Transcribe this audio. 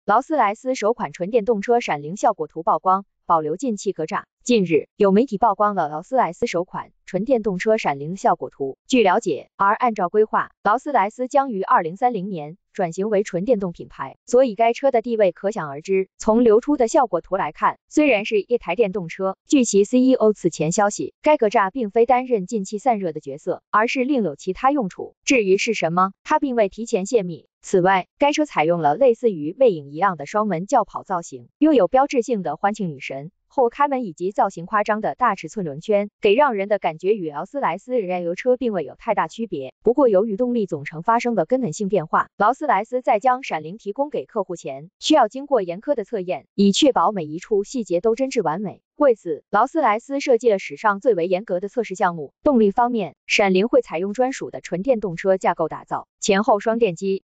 劳斯莱斯首款纯电动车闪灵效果图曝光，保留进气格栅。近日，有媒体曝光了劳斯莱斯首款纯电动车闪灵效果图。据了解，按照规划，劳斯莱斯将于2030年转型为纯电动品牌，所以该车的地位可想而知。从流出的效果图来看，虽然是一台电动车，据其 CEO 此前消息，该格栅并非担任进气散热的角色，而是另有其他用处。至于是什么，他并未提前泄密。此外，该车采用了类似于魅影一样的双门轿跑造型，拥有标志性的欢庆女神后开门以及造型夸张的大尺寸轮圈，给让人的感觉与劳斯莱斯燃油车并未有太大区别。不过，由于动力总成发生了根本性变化，劳斯莱斯在将闪灵提供给客户前，需要经过严苛的测验，以确保每一处细节都真挚完美。为此，劳斯莱斯设计了史上最为严格的测试项目。动力方面，闪灵会采用专属的纯电动车架构打造，前后双电机。